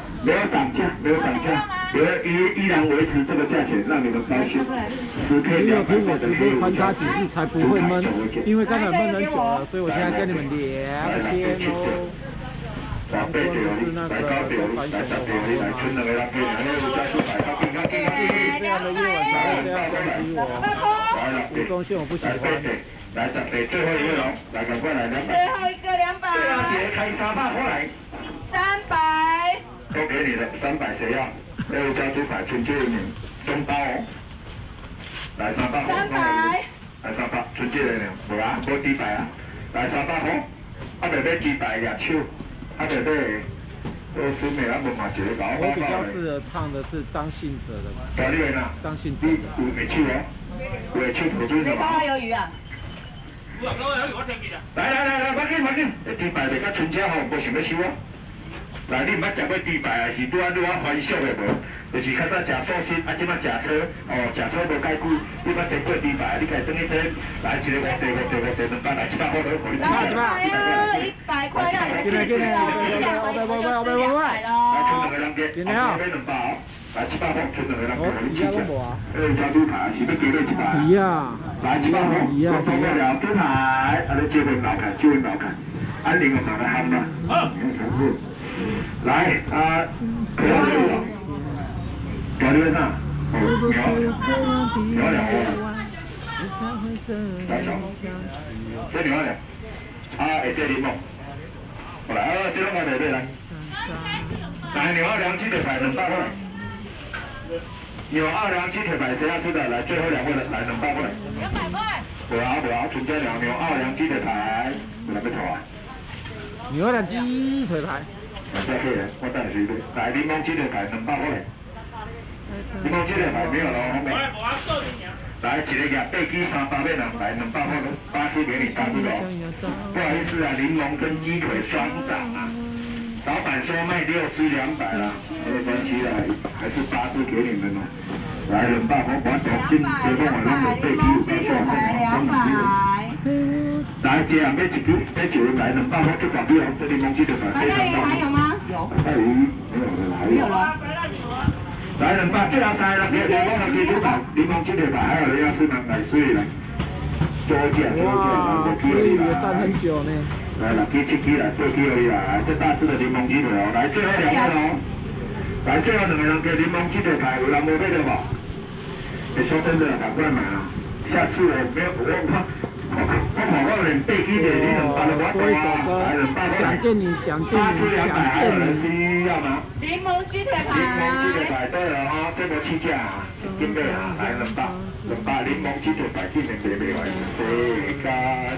没有涨价，没有涨价，依然维持这个价钱，让你们高兴。10K 200块的黑胡椒， 几次才不会闷，因为刚才闷很久了，所以我现在跟你们聊天哦。 来8条，来9条，来10条，来剩2个人给，来有加出来， 这样的夜晚才会这样攻击我。吴宗宪我不喜欢。 来10条，最后一个龙，来赶快来200。 最后一个200。 最后姐开300过来。 300。 都给你了，300谁要？有加猪排，纯洁1名，中包哦。来300块。300。来300，纯洁1名，无啊，无猪排啊。来300块，啊袂买猪排举手，啊袂买。我比较适合唱的是张信哲的。 张信哲。有袂手哦？袂手不就是什么？ 高鱿鱼啊！ 来，快紧！猪排袂较纯正吼，无想要收啊。来，你毋捌食过猪排啊？是拄啊欢喜的无？就是较早食素食，啊，即摆食草，哦，食草无介久，你捌食过猪排？你家等去做，来一个5块200，来700块都互你吃。 100块让你们吃了， 来剩2个人给，啊，买200哦。来700块，剩2个人给互你吃吃。加猪排是要加到100。 一样。 来700块，做多个了猪排，啊，你招魂老看，安宁我把它喊啦。好。来，可以了。搞你啥？鸟2窝了。大小。这鸟2。啊，下底柠檬。好来，这两个来来。来，牛2鸡腿排200块。牛2鸡腿排谁要吃的？来，最后2位的，来200块。200块。不要，纯正牛2鸡腿排，有哪要投啊？ 牛2鸡腿排。 这可以，我带你去买。来，柠檬鸡腿排200块。柠檬鸡腿排没有了，后面。来，一个鸭背鸡300面来200块，8只给你8只哦。不好意思啊，柠檬跟鸡腿双涨啊。老板说卖6只200啦，没有关系啦，还是8只给你们哦。来200块，我重新结果我弄个背鸡200。来，这样买1支，买1个来200块就搞定哦。这柠檬鸡腿排非常大。 还有吗？有。 还有没有了？来200，最后3个人给柠檬鸡腿排，柠檬鸡腿排，还有人要吃南海水来。多价， 哇，这个站很久呢。 来6支7支来8支而已啦，这大只的柠檬鸡腿哦，来最后2个哦，来最后2个人给柠檬鸡腿排，有人没买的吧？说真的，赶快买啊！下次我没有我连背鸡的你200都我多啊，来200块。 想见你， 还有人需要吗？ 柠檬鸡腿排。 柠檬鸡腿排对了哈，这波起价啊，准备啊，来200柠檬鸡腿排，今年别完，世间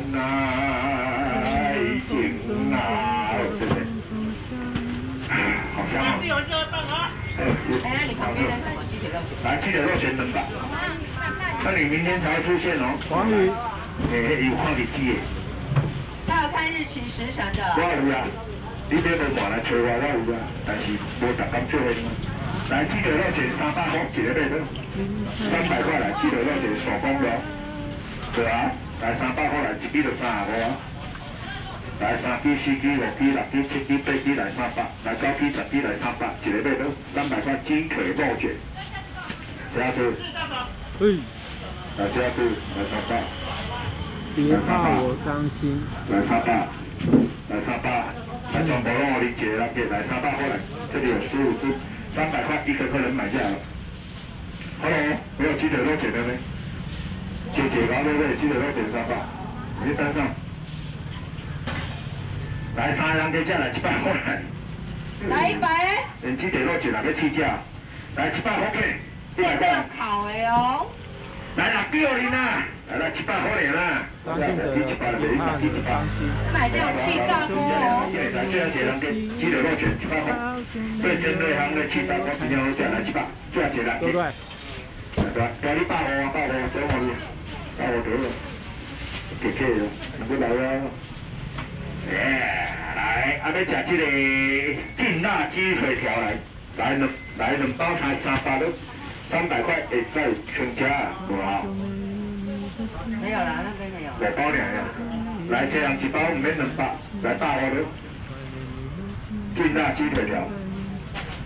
爱情啊，对不对？好香啊！ 哎，你旁边的什么鸡腿肉卷？ 来鸡腿肉卷200，那你明天才会出现哦。 黄鱼。 有看日子的。 他有看日期时辰的。 我有啊，你别问我来找我，我有啊，但是无逐工做的。来鸡腿肉卷300块一个买到，300块来鸡腿肉卷手工的，对啊，来300块来1支就35啊，来3支4支5支6支7支8支来300，来9支10支来300，一个买到300块鸡腿肉卷，谁要吃？来谁要吃？来300。 别怕我伤心。 来300，来全部拢我理解了，来300块来，这里有15只，300块一个客人买下来了。Hello， 没有鸡腿肉卷的呢？姐高对不对？鸡腿肉卷300，你单上。来3个人加来700块来。 来100。 连鸡腿肉卷哪个起价？来700块给，100块。 烤的哦。 来啦，90啦，来700块钱啦。 张信哲，别怕你伤心。 买这种气炸锅哦。 来，最后一个人给鸡腿肉卷700块，最尖锐行的气炸锅今天我讲来700，最后一个人。 对不对？ 对，叫你8号啊，8号，等我你，8号得了，客气了，唔过来啊。来，要吃这个劲辣鸡腿条来2包才300都。300块会再全家啊，有啊？ 没有啦，那边没有。 5包2呀，来这样1包唔免200，来8号的劲辣鸡腿条，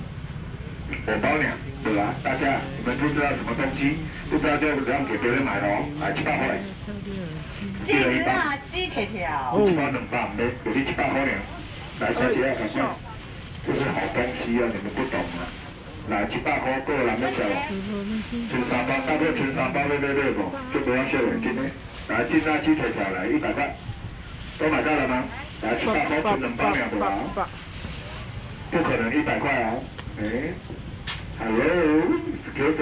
我包两，对吧？大家你们不知道什么东西，不知道就不要给别人买了哦。来700块。 鸡啊，鸡腿条。 1包200，没，给你700块两。来，小姐，赶快，这是好东西啊，你们不懂啊。来700块够了，没小了。全3包，大概全3包666个，就不要秀眼睛的。来，金辣鸡腿条来100块，都买到了吗？来700块全2包两个啊。不可能100块啊！哎 ，Hello，excuse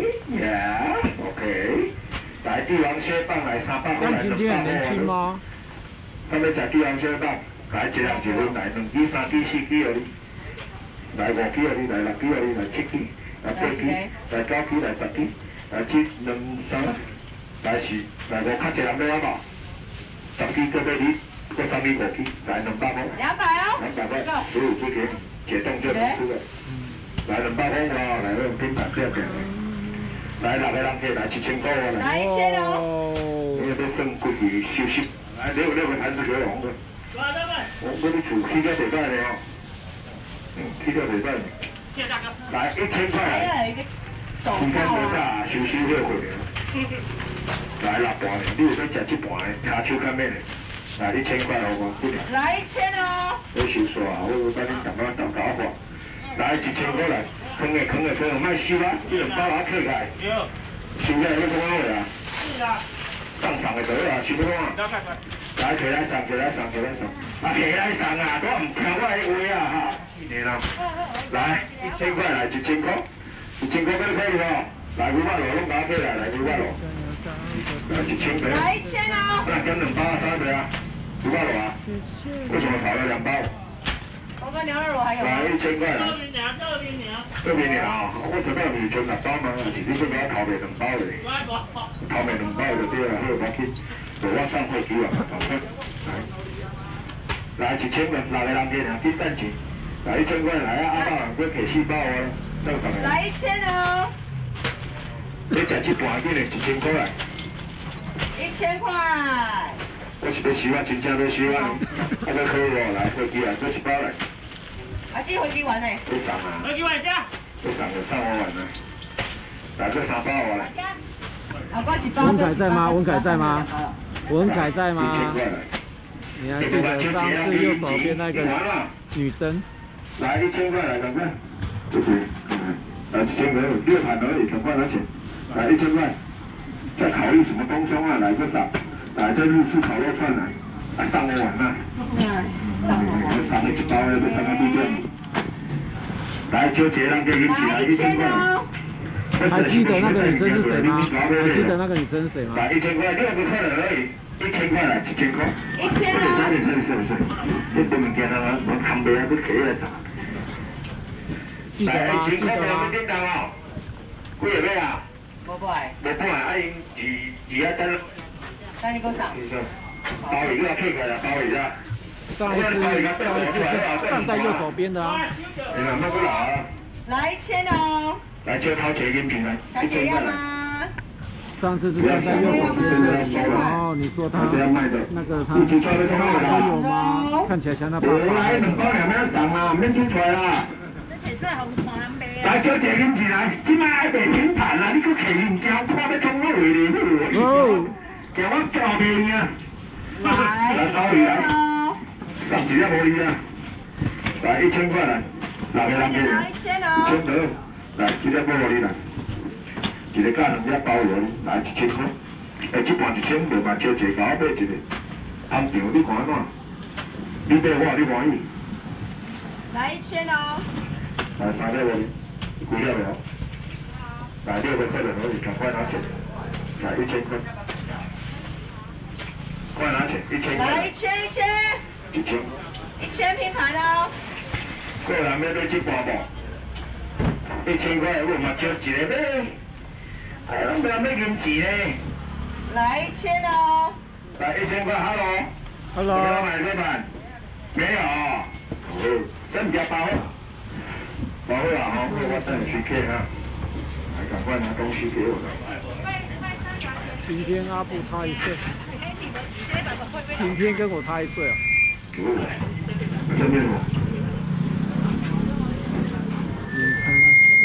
me，yeah，OK。来帝王蟹棒来300块来2包哦。他们吃帝王蟹棒，来一人一份来2支、3支、4支哦。来5支哦，你来6支哦，你来7支，来8支，来9支，来10支，来7、2、3，来4，来5，较侪人要啊无？10支搁要你，搁3支5支，来200块。 200哦。 200块，15支给解冻就能吃了。来200块哦，来那种拼盘这样的。来6个人可以来1000块哦。 来1000哦。 因为都算贵休息。来6个盘子给我红的。我的厝起到袂歹的哦。起到袂歹。来1000块来。今天没炸，休息会回来。来6盘的，你有要吃1盘的，骹手较免的。来1000块好无？ 来1000哦。 我收煞，我等你淡薄豆豆化。来1000块来，坑的，卖收啊！你2包拿起来。收起来要怎啊话啊？是啊。送的就好啊，收不看。来，起来送。啊，起来送啊！我唔听我的话啊哈。来1000块来1000块，1000块要可以无？来500罗拢拿起来，来500罗。来1000块。 来1000哦。 那跟2包啊，差多啊？500罗啊？为什么少了2包？ 我跟牛肉螺还有。 来1000块来。这边的啊，我知道你存6包嘛，是你这边头卖2包的。头卖2包就对了，好，我去，我上会给我，来1000个，6个人给2斤蛋钱，来1000块来啊，阿爸人给4包哦，正常的。 来1000哦。 你吃1盘给你1000块来。 1000块。 我是要收啊，真正要收啊，啊要可以哦，来飞机来，做1包来。 啊，这飞机完嘞。 要送啊。飞机完家。要送就送我完啦。来做3包我来。 文凯在吗？文凯在吗？文凯在吗？你还记得上次右手边那个女生？ 来1000块来，赶快。来1000块，6盘而已，赶快拿钱。来1000块。再考虑什么东西啊？来个啥？来这日式烤肉串来，来上我碗呐。上了1包要上个地点。来纠结让给你起来1000块。 还记得那个女生是谁吗？还记得那个女生是谁吗？ 来1000块，6个客人而已，1000块来1000块。 1000啊！ 你不物件啊，我看不下去起来啥？ 记得吗？记得吗？ 叮当哦，几个尾啊？ 无买。 无买，啊因字啊等。 那你给我上。 包一个配开了，包一下。 上一次是站在右手边的啊。 你看那个老啊。 来1000哦。来， 就掏钱给平来。 小姐要吗？ 上次是站在右手边的，哦，你说他那个他有吗？看起来像那爸爸。 来2包2要送啊，免出出来啦。来，小姐跟起来，今摆爱卖平盘啊，你搁摕物件，看要冲我话哩，哦，叫我交命啊！来1000哦，送一粒无你啊！来1000块来，6个人给 1000哦 ，1000多，来一粒无你来，一个加2粒包邮，来1000块，这盘1000无嘛，招一个甲我买一个，红肠你看怎？你买我，你满意？ 来1000哦。 来3粒无你，几粒了？来6个客人而已，赶快拿钱，来1000块。快拿钱，1000块。 来1000。1000拼盘哦。 个人要买1盘无？1000块，我嘛招一个买。哎，咱不要买银钱呢。 来1000哦。 来1000块 ，Hello。要买这版？没有。哦，这比较包。包好了哈，我带你去看哈。来，赶快拿东西给我。 今天阿布差1岁。今天跟我差1岁啊。 这边我。 你看。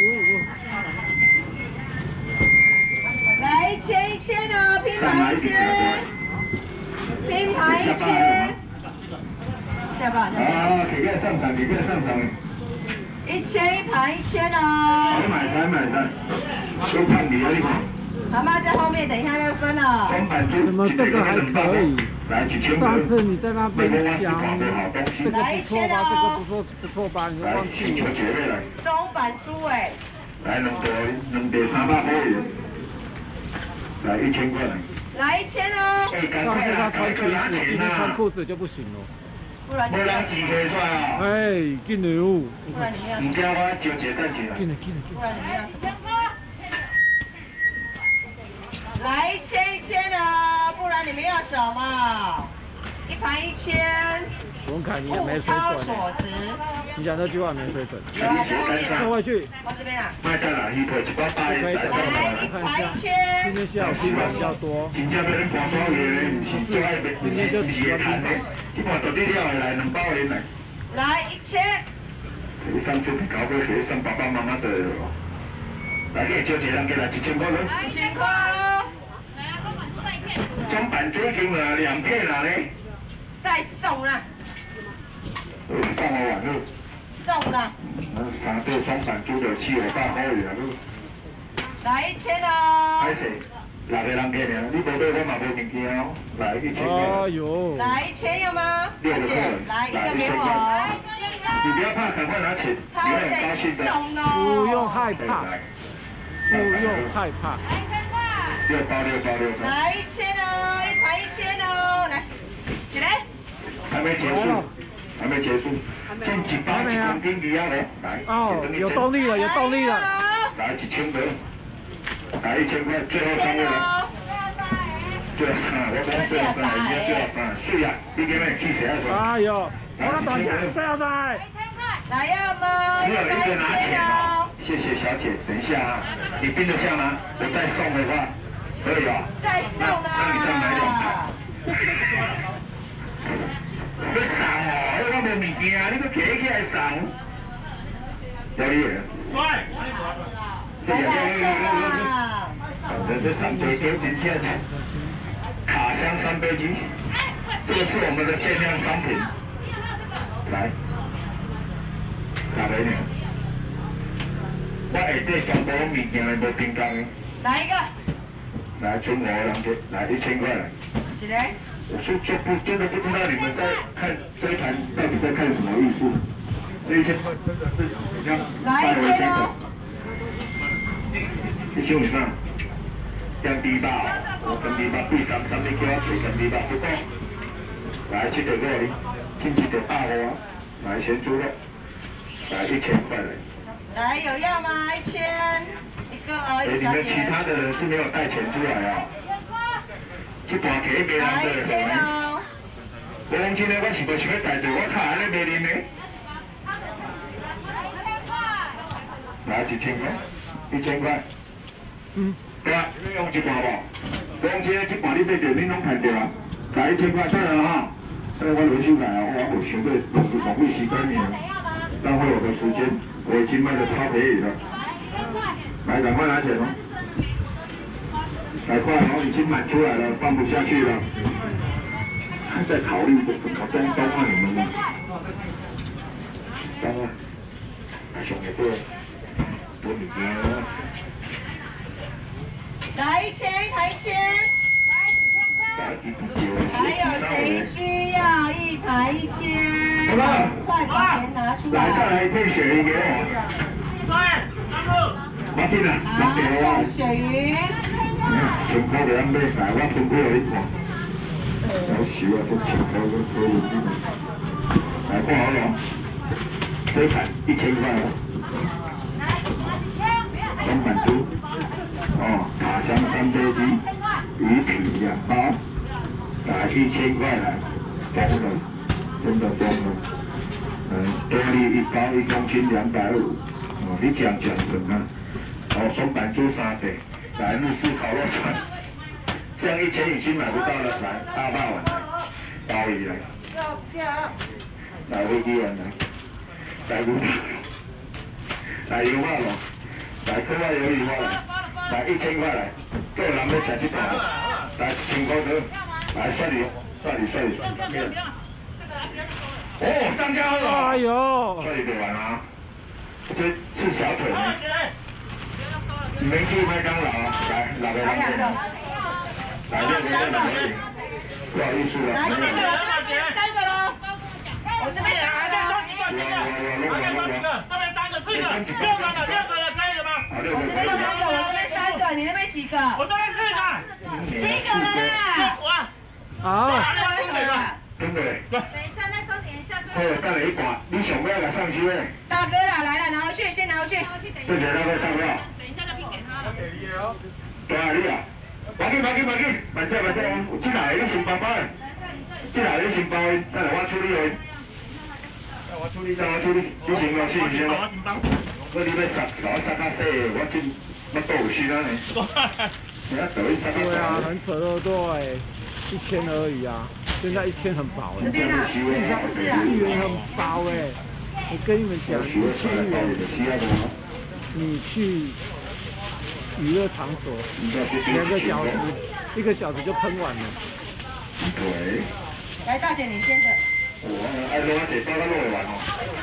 拼盘1000，下巴。 啊，给个上场，给个上场。 1000一盘1000哦。 买单，都看你了，你看。 妈妈在后面，等一下就分了。 怎么这个还可以？ 来1000个。 上次你在那边讲，这个不错吧？这个不错吧？你忘记了？ 中版猪哎。 来两袋300块元，来1000块。来1000哦。 上次他穿裙子，今天穿裤子就不行了。 不然钱摕出来啊！ 哎，紧牛！ 不然你们要。 唔惊我招一等钱啊！ 紧。 不然你们要什么？来1000的，不然你们要什么？一盘1000。 文凯，你也没水准。你讲这句话没水准。坐回去。 往这边啊。 卖在哪里？一包大一百来一盘1000。 今天下午订单比较多。 真正要人看所有的，唔是最爱的，唔是会谈的。这盘到底了的来2包人来。 来1000。 你上次搞过去，上爸爸妈妈的。来，你招一个人给来1000块咯。1000块哦。来啊，中版猪一斤了，2片了嘞。 再送啦。 送我完了。 送啦。 3对中版猪就400块元了。 来1000哦。 歹势，6个人给呢，你无对我嘛无物件哦。来1000块。 哎呦。 来1000要吗？ 6个人， 来一个给我。 你不要怕，赶快拿钱，你会很高兴的。 不用害怕，不用害怕。 6包。 来1000哦，一盘1000哦，来，起来。 还没结束，进1包1公斤鱼啊嘞，来。 哦，有动力了。 来1000个，来1000块，最后3位了。最后3，我讲最后3，已经最后3，水啊，你今日去谁啊？ 哎呦，我要多少？不要再。 来要吗？ 只有一个拿钱哦，谢谢小姐，等一下啊，你盯得下吗？我再送的话，可以啊。 再送啊！ 那你再买2盘。要送哦，我无物件，你搁摕起来送。有你的。喂。这3杯酒真正卡箱3杯鸡，这个是我们的限量商品。来。哪个呢？我下底全部物件无冰箱的。 来一个。 来，存5个人给，来1000块来。 起来。 我真的不知道你们在看这一盘到底在看什么艺术。这1000块真的是你看来1000哦。 你想唔想？姜猪肉，姜猪肉贵3你叫我找姜猪肉不够。来7个肉哩，进1个大锅，来咸猪肉。来1000块来。 来有要吗？1000，一个而已， 你们其他的人是没有带钱出来啊？这盘给别人的。 来1000哦。 我讲真的，我是无想要在地，我靠安尼卖啉的。来1000块，1000块。对啊，你要用1盘无？我讲真的，这盘你买着，你拢看到啊。来1000块，对了哈。我轮休来啊，我有想要浪费时间呢。浪费我的时间，我已经卖得超便宜了。来，赶快拿钱哦！来快哦，已经满出来了，放不下去了。还在考虑什么东啊你们呢？东啊，还上个多，多物件哦。 来1000，一盘1000。还有谁需要一盘1000？快把钱拿出来！ 来，再来一片鳕鱼给我。我进啦， 好，鳕鱼。 1000块袂当买晒，我分配你看。好少啊，都1000块都可以。来，看好了，这盘1000块哦。中版猪，卡箱3杯鸡，鱼皮2包。来1000块来，疯了，真的疯了。多利1包1公斤250，你讲什么？松板猪3倍，来日式烤肉串，这样1000已经买不到了。来大霸王来，鲍鱼来，来飞机丸来，来牛排，来油化龙，来特外鱿鱼花来，来1000块来，够人要吃这盘。 来1000块哥，来算你。哦，上架了！ 哎呦！ 算你给完啊！这是小腿吗？你们去麦当劳啊！来，哪个？来6个人而已，不好意思了。 来3个喽！我这边还在收几个？这边3个、4个、6个了，可以了吗？ 我这边3个，我这边3个，你那边几个？ 我这边4个 ，7个了啦！ 好。 真的。 等一下，那稍等一下。 好，等下一挂，你上尾来上去诶。 大哥啦，来了，拿回去，先拿回去。 这钱那个大哥。 等一下就拼给他了。 给你哦。 对啊，你啊。快紧，慢点，有这来你先包包诶。这来你先包，等下我处理诶。我处理，你先讲先。我你要杀较细，我真我都有心啊呢。 对啊，很扯对不对？1000而已啊，现在1000很薄哎， 这边啊 1000元很薄哎。我跟你们讲，1000元，你去娱乐场所2个小时，1个小时就喷完了。 对。 来，大姐你先的。 我爱落一包，我落完哦。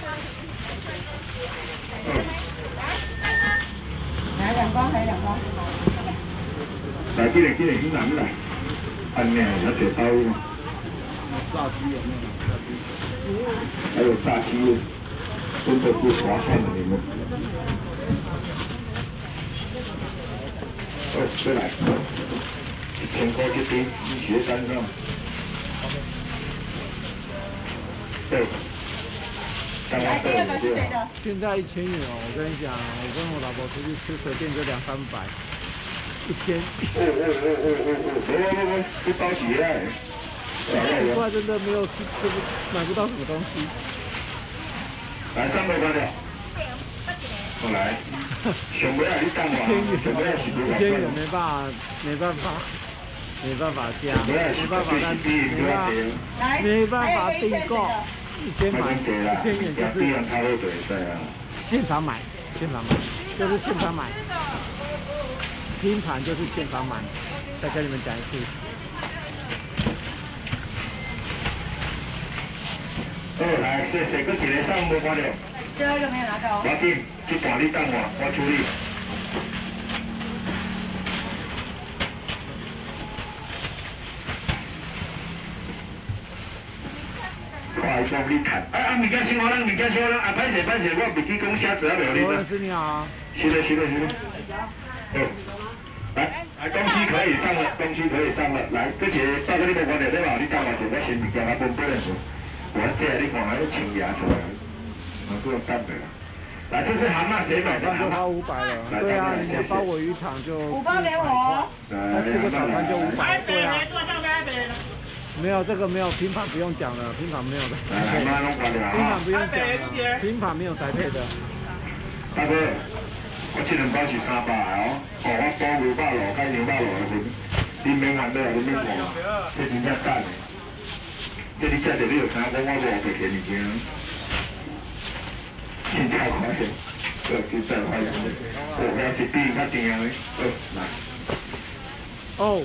来2包，还有2包。 来，这个去南来，安尼有一包嘛。 炸鸡有没有？ 还有炸鸡，真的不划算的你们。再来，1000块这边医学单上。对。 来，第2个是谁的？ 现在1000元哦，我跟你讲，我跟我老婆出去吃随便就200-300，1天。 不着急啊 100块真的没有买不到什么东西。 来300块了。我来。上尾啊，你等我。1000元没办法加，没办法订购。1000元就是现场买，就是现场买，拼盘就是现场买。再跟你们讲一次。 好，来，这个一个上无看到。 最后一个没有拿到。 我紧，这盘你等我处理。快帮你看，物件先好，物件先好，歹势，我袂记讲写字啊，袂你啦。 是你好。 是的。好，来，东西可以上了，来，这些大哥你无看到对吧？你等我一下，我先物件啊分配了。我这你看，还清牙出来，不用等的啦。来，这是蛤蟆，谁买的？ 就花500了。对啊，你们包我鱼场就 5包给我。 那吃个早餐就500，对啊。没有这个没有拼盘不用讲了，拼盘没有的。拼盘不用讲了，拼盘没有宅配的。 大哥，我这2包是300哦，我包牛肉卤，加牛肉卤的份，你免含的，你免看，这真正干的。这你吃着你就看我无白给物件，真超快的，真超快的，要是比较甜的，来。 哦。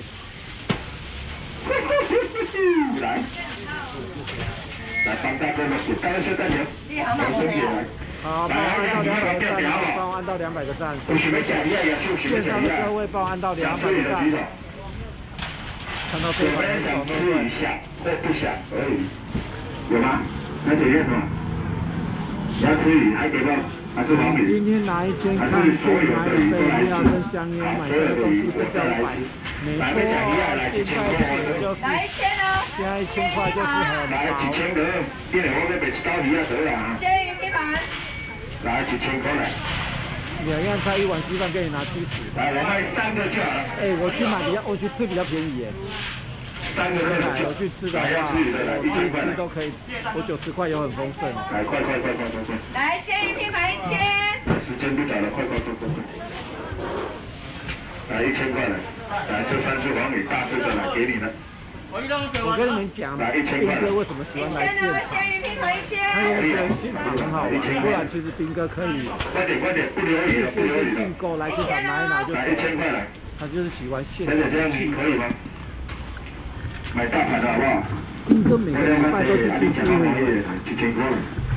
来，帮大哥们，刚刚说大牛，我身体来。 好，帮我按到200个赞，现场的各位帮我按到200个赞。看到最后想吃一下， 或不想而已，有吗？而且要什么？你要吃鱼还给不？还是黄米？ 今天拿1000看线，拿1杯饮料跟香烟，买这个东西是300。没错，现在1000就是来1000哦。 现在1000块就是很来1000个，变成我要卖1刀鱼啊，得啦。 鲜鱼拼盘。 来1000块来。 2样菜1碗稀饭给你拿70。 来，我卖3个就好了。 我去吃比较便宜耶。 3个热的， 我去吃的话，我去吃都可以，我90块也很丰盛。 来，快！ 来，鲜鱼拼盘1000。 时间不早了，快！来1000块来，来这3只黄米大只的来给你了。 我跟你们讲，斌哥为什么喜欢来现场？ 鲜鱼拼盘1000。 他因为现场很好玩，不然其实斌哥可以快点，不留意了，不留意了。 订购来现场拿一拿就走。 来1000块来， 他就是喜欢现场这样你可以吗？ 买大盘的好不好？ 斌哥每个礼拜都是进去 1000块。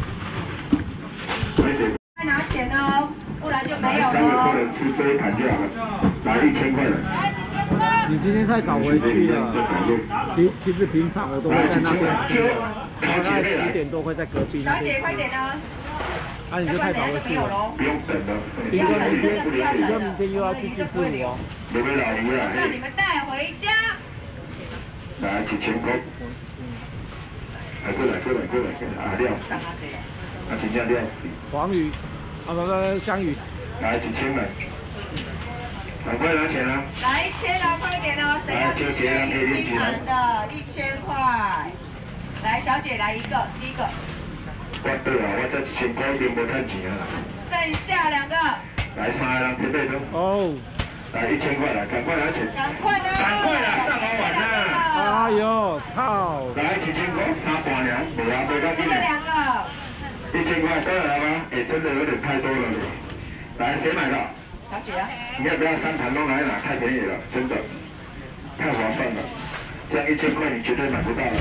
快拿钱哦，不然就没有 3个客了。 人吃这一盘就好了，来1000块了。 你今天太早回去了。其实平常我都会在那边吃的，大概10点多会在隔壁那边吃。 小姐，快点呢！ 啊，你就太早回去了。 不用等了。 斌哥明天又要去祭祀舞哦。 没没老鱼啊？ 让你们带回家。 来1000块。来过来，啊料。啊真正料。 黄鱼，啊不，香鱼。 来1000了。赶快拿钱啊！ 来签了，快点哦！谁要去签拼盘的1000块？来，小姐来一个，第一个。 我对啊，我这1000块已经无赚钱啊。 剩下2个。 来3个人配对都。 哦。 来1000块来，赶快拿钱。 赶快的。 赶快啦，上好晚啦！ 哎呦，靠！ 来1000块，3盘了，无啊，没到这个2个。 1000块得了吗？哎，真的有点太多了。来，谁买的？ 小姐啊。 你要不要3盘都来拿？太便宜了，真的，太划算了。这样1000块你绝对买不到了。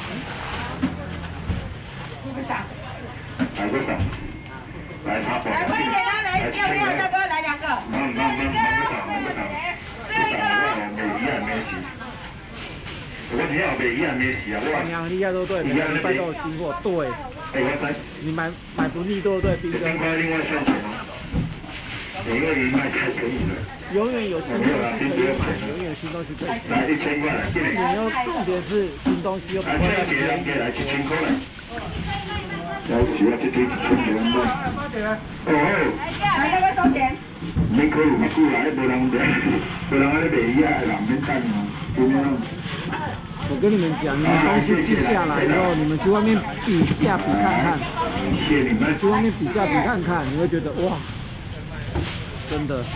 你个傻。 买不少。来3盘。 来快点啊！来，要不要大哥来2个？ 买不少。 最后一个。 没一样没洗。我只要没一样没洗啊！我。 榜样厉害，对不对？每个礼拜都有新货，对。 哎，我知。 你买不腻，对不对，斌哥？ 1000块另外算钱吗？因为你卖太便宜了。 永远有新东西可以买，永远有新东西可以吃。 来1000块来，进来。 你要重点是新东西又不会再便宜。 来1000块来。要是我这1000块。哦。 来，大哥收钱。 免考虑嘛，久来无人卖，无人安尼卖鱼啊，人免等嘛，对吗？ 我跟你们讲，你们东西记下来以后，你们去外面比价比看看。 谢谢你们。 去外面比价比看看，你会觉得哇，真的。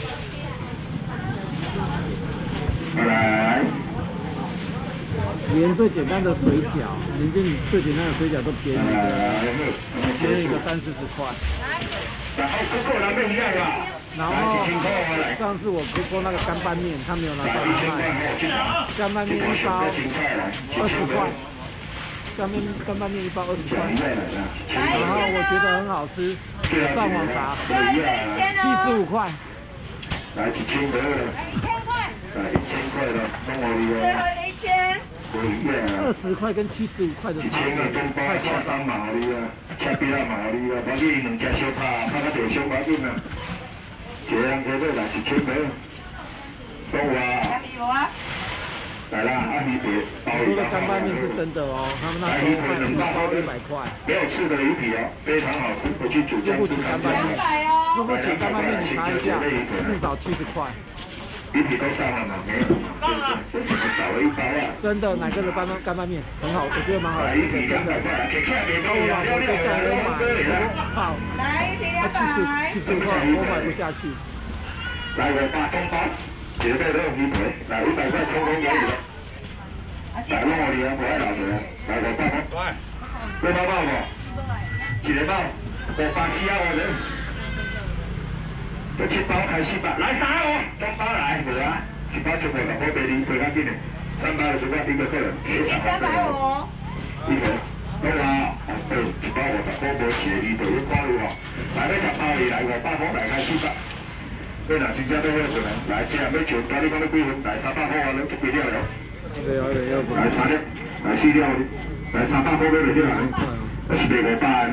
来。 连最简单的水饺，连这最简单的水饺都便宜便宜个30-40块。 然后哥哥那边一样啦。 然后上次我哥哥那个干拌面，他没有拿到卖。干拌面1包20块。干拌面1包20块。然后我觉得很好吃，上网查75块。 来1000块了。1000块。来1000块了，跟我一样。 最后一个1000。 20块跟75块的差别太夸张嘛，你啊，车边啊嘛，你啊，反正2只小拍，拍到地上把紧啊。一个人加买来1000块，懂我啊？来啦，阿鱼皮包鱼。 说的干拌面是真的哦，他们那时候卖1包100块。 没有刺的鱼皮哦，非常好吃，回去煮酱吃干拌面。 如果请干拌面你查一下，至少70块。 鱼皮都上了嘛？没有，这怎么少了1包啊？ 真的，哪个的干拌面很好，我觉得蛮好吃的，真的。然后我老婆就叫我买，我说好，75块我买不下去。 来500中包，绝对都有鱼皮，来100块通通给你了。来弄我你啊，不爱老婆，来500块。要包包不？一个包，540啊我人。7包开始吧，来3个，中包来，无啊，1包全部600卖你赔较紧的，350块1个客人。 1斤350。 一个，弄啊，1包50块无钱，你就要考虑哦。来要10包你来500块来开始吧。你若真正要喝就来，这样要求，今你讲要几分？来300块啊，你就几了了。来3粒，来4粒，来300块买袂了来，还是卖500安尼。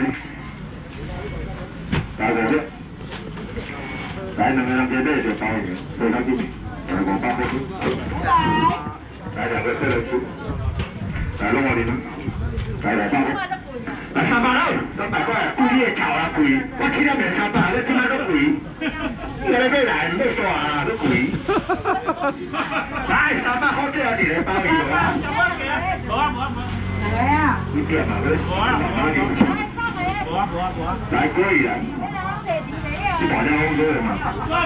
来5粒。来2个人加买就包圆，赔较紧，来500块。来2个客人吃，来弄我你们，来500块。来300了，300块，贵你头啊贵，我起了卖300，你今仔都贵，你来买来，你要耍啊，都贵。来300块最后一个包圆无啊？ 来啊！ 你点嘛，你包圆钱。来过一来。你大家好多人嘛？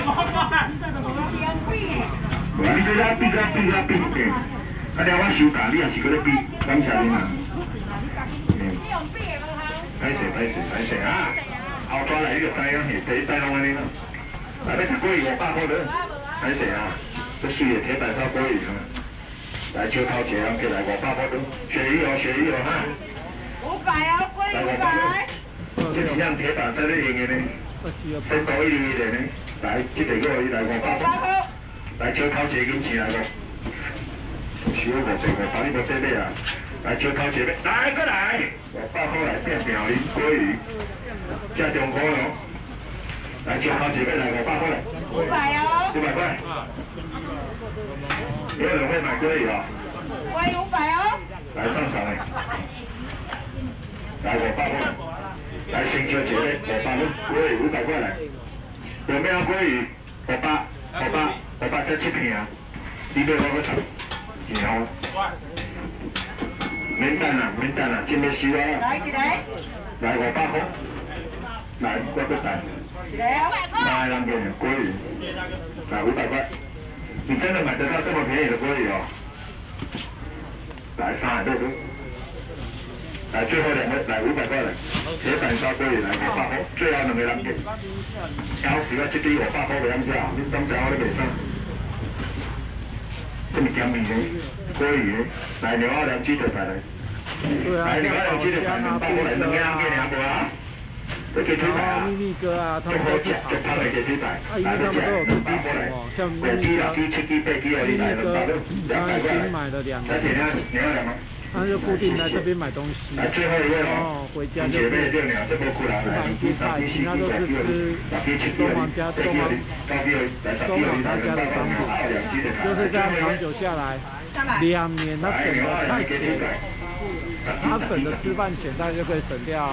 你这家比，啊！了我收假，你也是搁咧比，感谢你嘛。歹势啊！后抓来你就知影，第一摆拢安尼啦。来要食过鱼500块了，歹势啊！这水的铁板烧过鱼啊！ 来秋头节，人过来500块吨，鳕鱼哦，鳕鱼哦哈。 500哦，归500。 这是样铁板烧咧用的呢，鲜度1年的呢。来，这个鱼来500块。来秋头节金钱来个，少500块，你无得买啊？来秋头节来过来，500块来变条鱼、鲑鱼，这中科咯。来秋头节来500块来。500哦。500块。有人会买鲑鱼啊？ 鲑鱼500哦。 来上场嘞！来500块，来星球节嘞500块，鲑鱼500块来。有没有鲑鱼？500这7片啊！你买我个炒，然后免等啦，真要收啊！ 来一个。 来500块，来我再等。 一个哦。 来人给鲑鱼，来500块。你真的买得到这么便宜的鲑鱼哦？来300多吨。来最后2个，来500块来，铁板烧鲑鱼来500块，最后2个人给。挑时啊，这边500块袂晓吃，你当时我咧卖啥？这么咸味的鲑鱼，来牛奥良鸡腿排来。来牛奥良鸡腿排200块来，2个人给2个啊。这鸡腿排啊， 秘密哥啊，他们都是好的。 他们鸡腿排， 因为他们都有自己煮哦，像秘密哥、秘密哥刚才新买了2个，他就固定在这边买东西，然后回家就是吃买一些菜，其他都是吃东皇他家的商品，就是这样长久下来，2年他省的菜钱，他省的吃饭钱大概就可以省掉，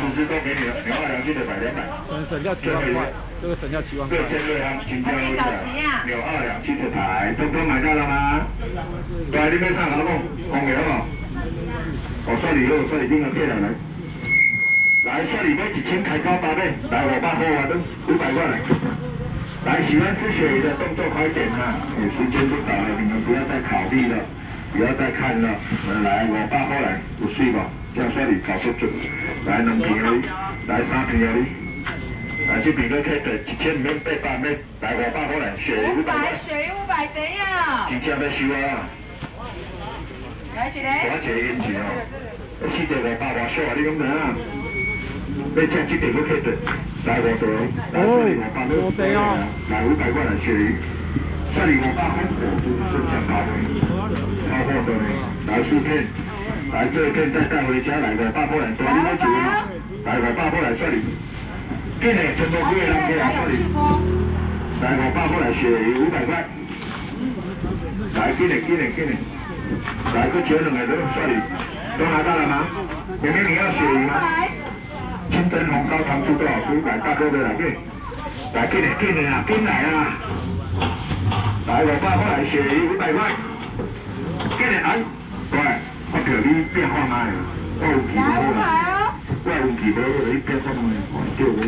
可能省掉7万块，这个省掉7万块。 牛奥良鸡腿排，都买到了吗？对，你要上老公，讲没有？哦，算你好，算你拎个客人来。来，算你买1000开高8倍，来500块啊，都500块来。来，喜欢吃鳕鱼的动作快点呐！时间不早了，你们不要再考虑了，不要再看了。来500块来，有水吧？这样算你搞不准。来2片而已，来3片而已。来这边个客人1000里面800买，来500块来，鳕鱼500块。 鳕鱼500谁要？ 真正要收啊！ 来一个。 我一个银钱哦，4条500外少啊，你讲哪啊？要吃这条个客人，来5条，来500块来500块来鳕鱼，这里500块火都是正常的，超货的呢。来4片，来这一片再带回家，来500块来，多你买几个？来500块来这里，今年全部几个人过来这里？来500块来鳕鱼500块，来今年。来，个钱2个都算你，都拿到了吗？妹妹你要鳕鱼吗？清蒸红烧糖醋多少酥？来，大哥的来给，来给你啊，进来啊！来500块来鳕鱼500块，给你来，对，我叫你变化吗？我有皮无啦，我有皮无，你变化吗？叫我。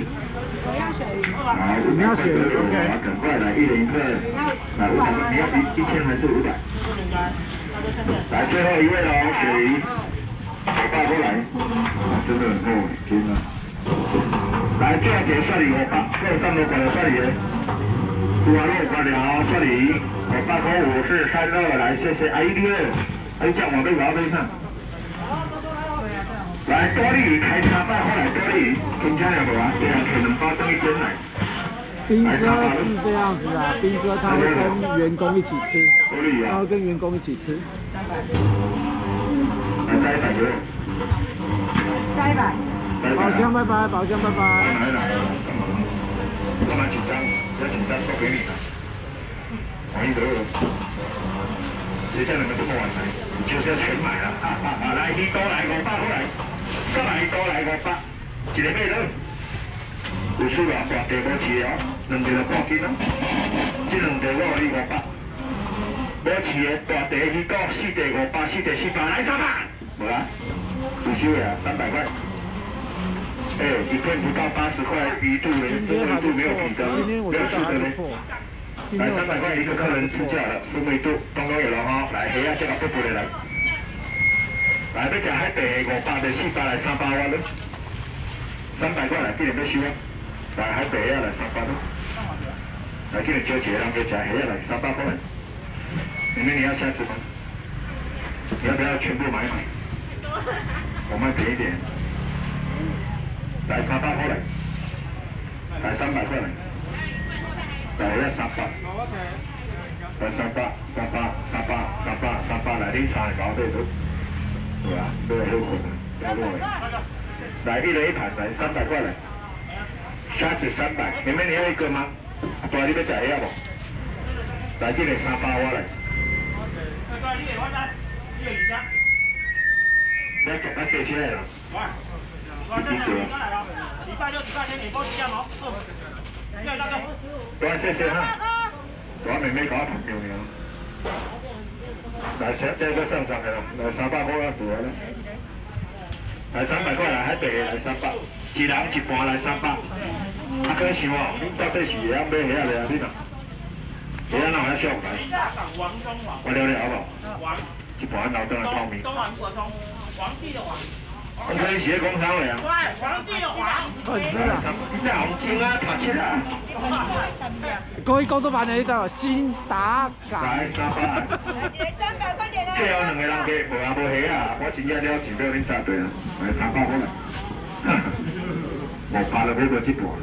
你要鳕鱼，OK。赶快来1人1份，来500块，你要1000还是500？来最后一位了，鳕鱼，500过来，真的很厚，天哪！来最后一个算你500，这3多块的算你的，5万6块了，算你500块5432，来谢谢阿姨2，阿姨叫我被我背上。来多利鱼开300块来多利鱼，听清了无啊？这样可能发生一间来。 兵哥是这样子啊，兵哥他会跟员工一起吃，他会跟员工一起吃。 来加100给我。 加100。 宝箱拜拜，宝箱拜拜。 来，干嘛紧张？不要紧张，都给你了。王一德，谁叫你们这么晚来？你就是要全买了。来，一多来500过来，再来多来500，一个买了。有数啊，大地无饲哦，2个就半斤哦。这2地我给你500，无饲的大地鱼骨4地500，4地400，来300，无啊，有收的啊，300块。一片不到80块，鱼肚的，生维度没有皮的，没有吃的呢。来300块一个客人吃价了，生维度通通有了哈。来虾啊，这个不补的来。来要吃海地500的400来300块了，300块来，今日要收啊。来海地啊来300了，来今日招一个人去吃虾啊来300块来。妹妹你要下次吗？ 你要不要全部买？我卖便宜点，来300块来，来300块来，来要300，来300，来你3个搞对不？对啊，对啊，有可能，有可能。来一人一盘，来300块来，虾子300，妹妹你要一个吗？大你要吃遐无？来这个300我来。来，来谢谢了。礼拜六、礼拜天你都一样哦。多谢谢哈。我妹妹搞我朋友呢。来，这个上场的啦，来300块啊，对了。来300块来，海白的来300，一人一盘来300。啊，可想哦，你到底是会晓买遐个啊？你呐？遐哪有遐俗来？我聊聊好不好？一盘老灯透明。东莞国通，皇帝的皇。我可以写工商了呀。对，皇帝的皇。你在红青啊，读册啊。 各位工作人员，呢个新达港。 来300。来一个300块钱啊。最后2个人加，无啊无虾啊，我真正了钱要恁砸对啊，来300块来。500就买过一盘。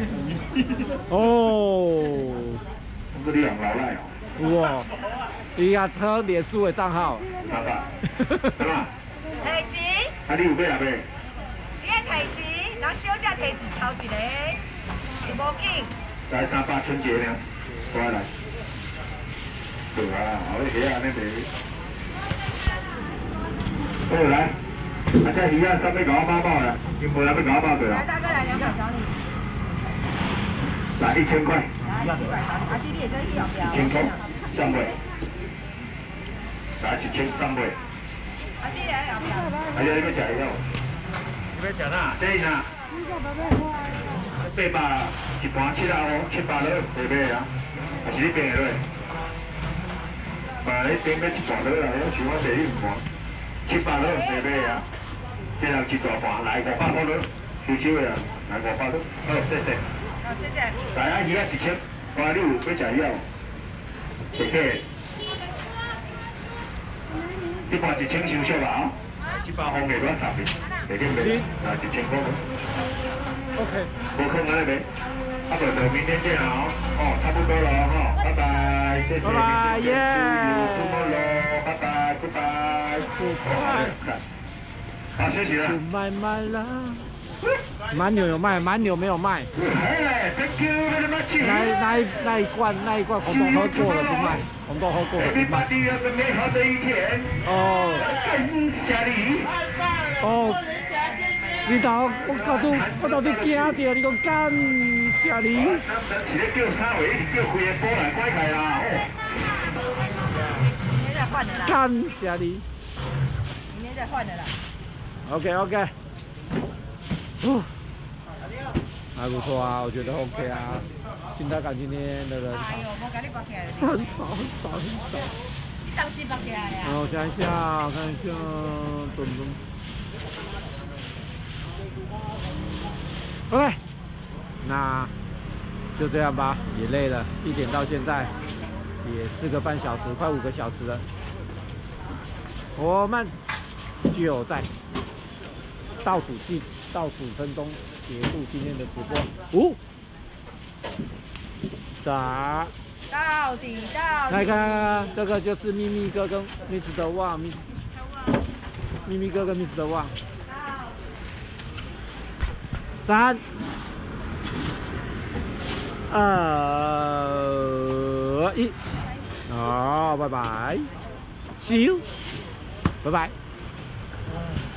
哦。 这里养老赖哦。哇，伊啊他脸书的账号。 300。对吧？ 提钱。 啊，你有买啊买？ 你爱提钱，然后小只提钱头一个，是无紧。 来300春节呢，过来。对啊，好你虾安尼卖。过来，啊这鱼啊，三要甲我包包啦，因无人要甲我包对啦。来大哥来200找你。来1000块。 阿基你也在要不要 1000块，上尾。来1000上尾。 阿基来要不要？ 阿姐你要食伊个？要食哪？这哪？800一盘700哦，700了，袂买啊？还是你订的落？嘛，你订要一盘落啦，我想我第一盘700了，袂买啊？这人一大盘，来500块落，收手的啊，来500落，好，谢谢。 好，谢谢。 来啊，鱼啊1000，哇，你有要食鱼啊？谢谢。一盘1000收小吧啊！100方面多3面，袂紧袂，来1000块。 OK。 无空安尼袂，啊不就明天见哦，哦差不多了哈，拜拜，谢谢， 拜拜耶， 出门喽，拜拜，goodbye，好，谢谢了。 卖卖啦。蛮牛有卖，蛮牛没有卖。那一罐红豆喝过了不卖，红豆喝过了不卖。哦。哦。你到我到底惊到你讲干啥哩？ 是咧叫啥话？一直叫开个波来拐开啦，哦。 干啥哩？ 明天再换的啦。 OK。哦，还不错啊，我觉得 OK 啊。新达港今天的人很少。 你当时绑起来呀？ 我看一下，OK， 那就这样吧，也累了，1点到现在也4个半小时，快5个小时了。我们就在倒数5分钟结束今天的直播。打到底。 来看，这个就是秘密哥跟 Mr. Wang， 秘密哥跟 Mr. Wang。3、2、1，好，拜拜，See you，拜拜。